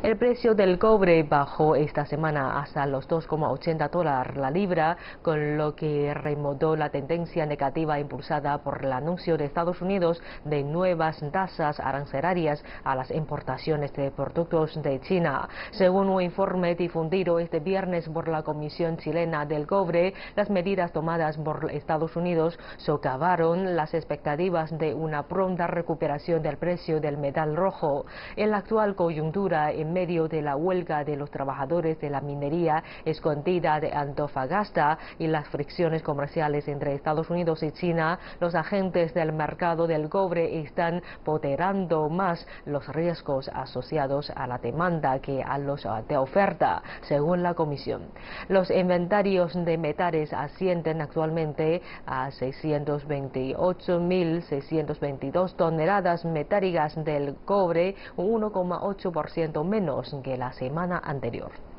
El precio del cobre bajó esta semana hasta los $2,80 la libra, con lo que remontó la tendencia negativa impulsada por el anuncio de Estados Unidos de nuevas tasas arancelarias a las importaciones de productos de China. Según un informe difundido este viernes por la Comisión Chilena del Cobre, las medidas tomadas por Estados Unidos socavaron las expectativas de una pronta recuperación del precio del metal rojo. En la actual coyuntura, en medio de la huelga de los trabajadores de la minería escondida de Antofagasta y las fricciones comerciales entre Estados Unidos y China, los agentes del mercado del cobre están ponderando más los riesgos asociados a la demanda que a los de oferta, según la comisión. Los inventarios de metales ascienden actualmente a 628.622 toneladas metálicas del cobre, un 1,8% menos que la semana anterior.